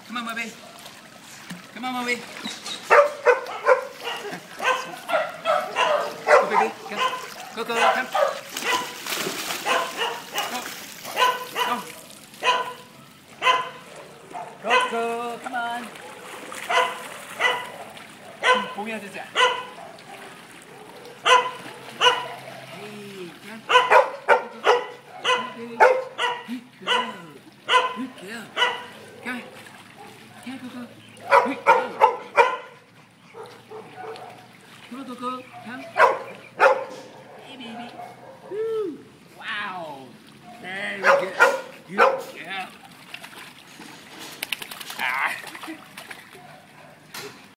Come on, Moby. Come on, Moby. Go, baby. Come. Go, go, come. Go. Go, go. Come on. 보미야 되지? Hey, come. Good girl. Good girl. Come. Yeah, go, go. Good girl. Come on, go, go. Come. Hey, baby.